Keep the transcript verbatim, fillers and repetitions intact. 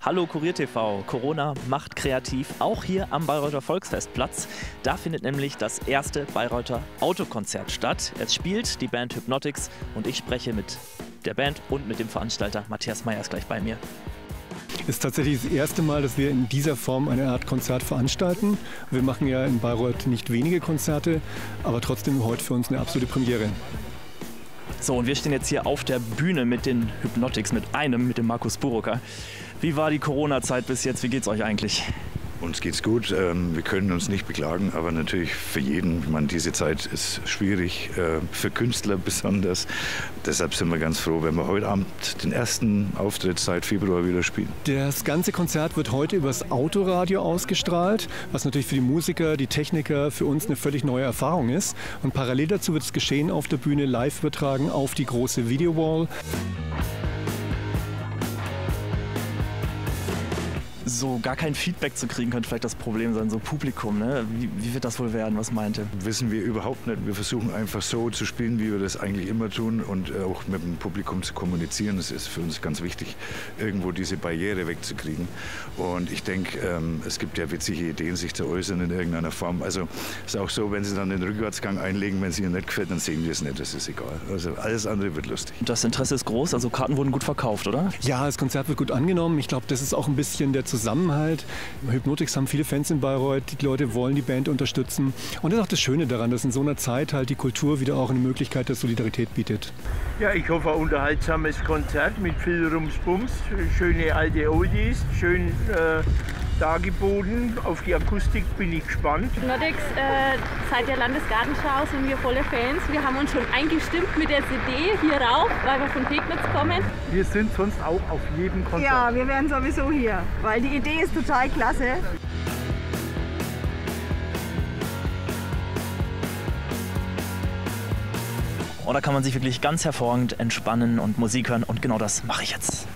Hallo Kurier T V, Corona macht kreativ, auch hier am Bayreuther Volksfestplatz. Da findet nämlich das erste Bayreuther Autokonzert statt. Es spielt die Band Hypnotics und ich spreche mit der Band und mit dem Veranstalter. Matthias Meyer ist gleich bei mir. Es ist tatsächlich das erste Mal, dass wir in dieser Form eine Art Konzert veranstalten. Wir machen ja in Bayreuth nicht wenige Konzerte, aber trotzdem heute für uns eine absolute Premiere. So, und wir stehen jetzt hier auf der Bühne mit den Hypnotics, mit einem, mit dem Markus Burucker. Wie war die Corona-Zeit bis jetzt? Wie geht's euch eigentlich? Uns geht's gut, wir können uns nicht beklagen, aber natürlich für jeden, ich meine, diese Zeit ist schwierig, für Künstler besonders. Deshalb sind wir ganz froh, wenn wir heute Abend den ersten Auftritt seit Februar wieder spielen. Das ganze Konzert wird heute übers Autoradio ausgestrahlt, was natürlich für die Musiker, die Techniker, für uns eine völlig neue Erfahrung ist. Und parallel dazu wird das Geschehen auf der Bühne live übertragen auf die große Videowall. So gar kein Feedback zu kriegen, könnte vielleicht das Problem sein, so Publikum, ne? Wie, wie wird das wohl werden, was meint ihr? Wissen wir überhaupt nicht. Wir versuchen einfach so zu spielen, wie wir das eigentlich immer tun und auch mit dem Publikum zu kommunizieren. Das ist für uns ganz wichtig, irgendwo diese Barriere wegzukriegen. Und ich denke, ähm, es gibt ja witzige Ideen, sich zu äußern in irgendeiner Form. Also es ist auch so, wenn Sie dann den Rückwärtsgang einlegen, wenn es Ihnen nicht gefällt, dann sehen wir es nicht, das ist egal. Also alles andere wird lustig. Das Interesse ist groß, also Karten wurden gut verkauft, oder? Ja, das Konzert wird gut angenommen. Ich glaube, das ist auch ein bisschen der Zusammenhalt. Hypnotics haben viele Fans in Bayreuth, die Leute wollen die Band unterstützen. Und das ist auch das Schöne daran, dass in so einer Zeit halt die Kultur wieder auch eine Möglichkeit der Solidarität bietet. Ja, ich hoffe, ein unterhaltsames Konzert mit viel Rumsbums, schöne alte Oldies, schön äh, dargeboten. Auf die Akustik bin ich gespannt. Hypnotics, äh, seit der Landesgartenschau sind wir volle Fans. Wir haben uns schon eingestimmt mit der C D hier rauf, weil wir von Pegnitz kommen. Wir sind sonst auch auf jedem Konzert. Ja, wir wären sowieso hier, weil die Idee ist total klasse. Und da kann man sich wirklich ganz hervorragend entspannen und Musik hören und genau das mache ich jetzt.